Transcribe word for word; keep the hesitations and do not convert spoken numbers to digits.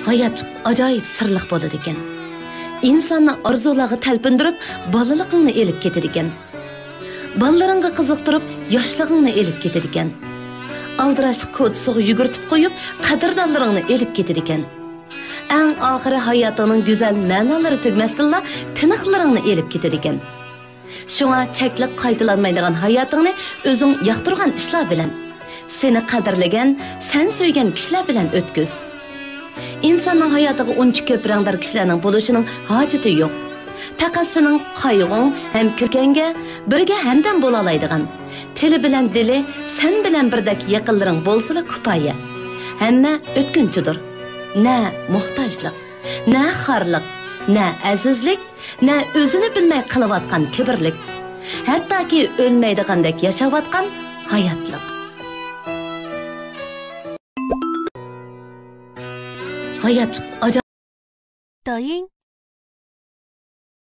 Hayatlık ajoyib sirliq bo'ladi ekan. İnsanni arzularga talpindirib, bolaligingni elib ketadi ekan. Balalaringga qiziqtirib, yoshligingni elib ketadi ekan. Aldirashlik kodisiga yugurtib qo'yib, qadrdonlaringni elib ketadi ekan. Eng oxiri hayotining go'zal ma'nolari tugmasdilla tiniqlaringni elib ketadi ekan. Shunga cheklik qaytalanmaydigan hayotingni o'zing yoqtirgan ishlar bilan, seni qadrlagan, sen so'ygan kishilar bilan o'tkiz. İnsanın hayotiga uncha ko'p rangdor kishilarning bo'lishining hojati yo'q. Faqat sening qayg'ung ham kulkanga birga hamdam bo'la oladigan, tili bilan dili sen bilan birdek yaqinlaring bo'lsa kifoya. Hamma o'tkinchidir. Na muhtojlik, na xorlik, na azizlik, na o'zini bilmay qilayotgan kibrlik, hattoki o'lmaydigandek yashayotgan hayotlik. Hayatlık acayip. 抖音